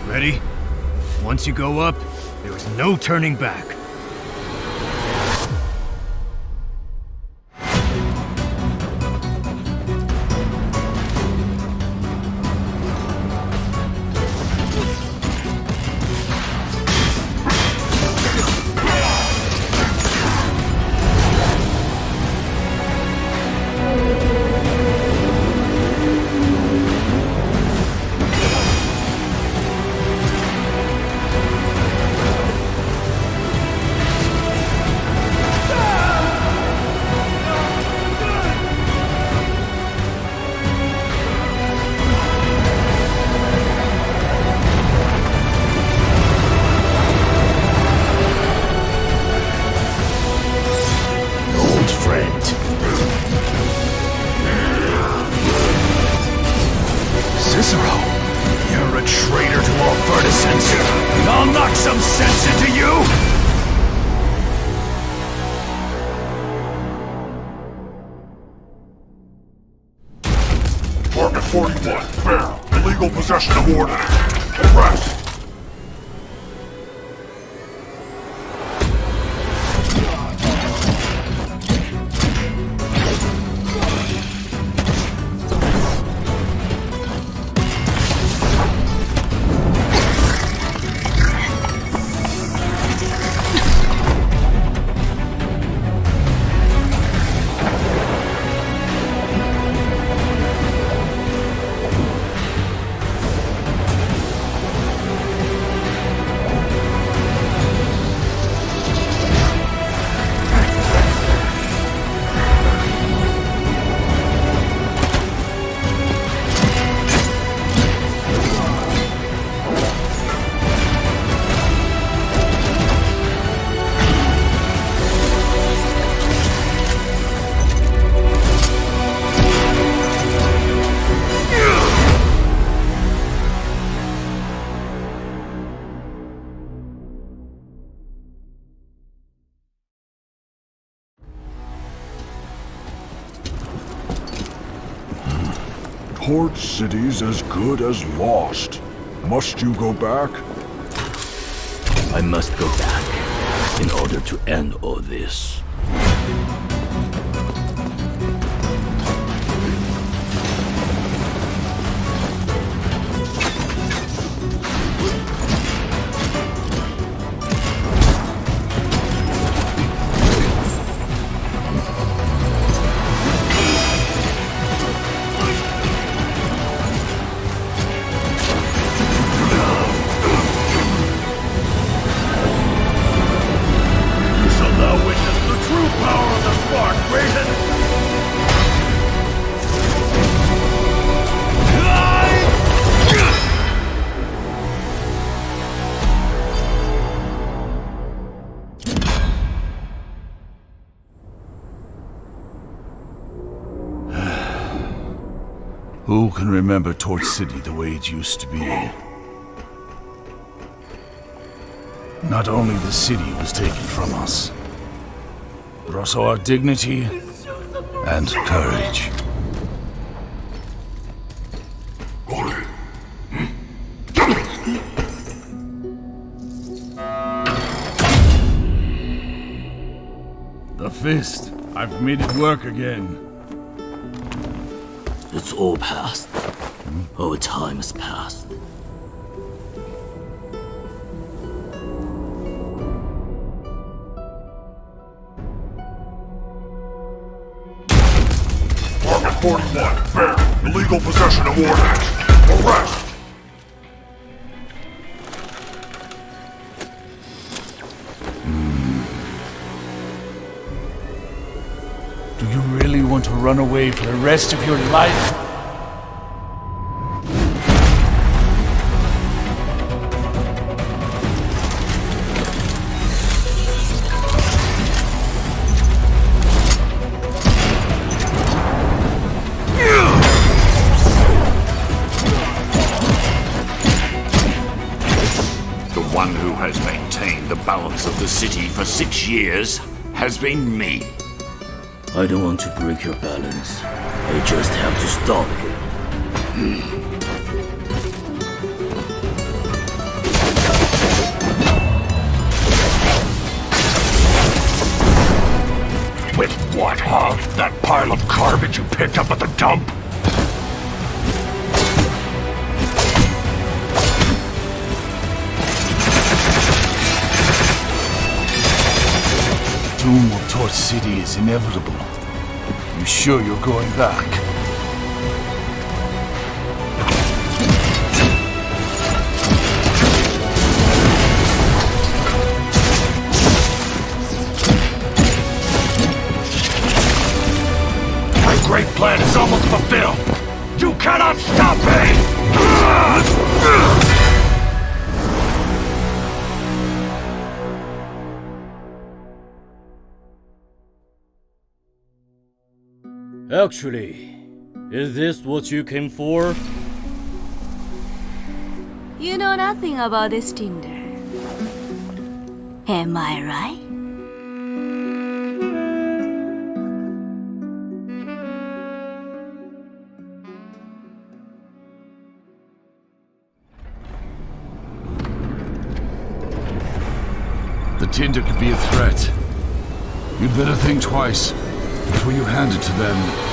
Ready? Once you go up, there is no turning back. Possession of ordnance. Arrest! Port City's as good as lost. Must you go back? I must go back in order to end all this. Who can remember Torch City the way it used to be? Not only the city was taken from us, but also our dignity and courage. The F.I.S.T. I've made it work again. It's all past. Our time has passed. Market 41, fair. Illegal possession of ordnance. Arrest! Do you really want to run away for the rest of your life? The one who has maintained the balance of the city for 6 years has been me. I don't want to break your balance. I just have to stop it. Huh? That pile of garbage you picked up at the dump? Doom of Torch City is inevitable. You sure you're going back? My great plan is almost fulfilled! You cannot stop me! Actually, is this what you came for? You know nothing about this Tinder. Am I right? The Tinder could be a threat. You'd better think twice before you hand it to them.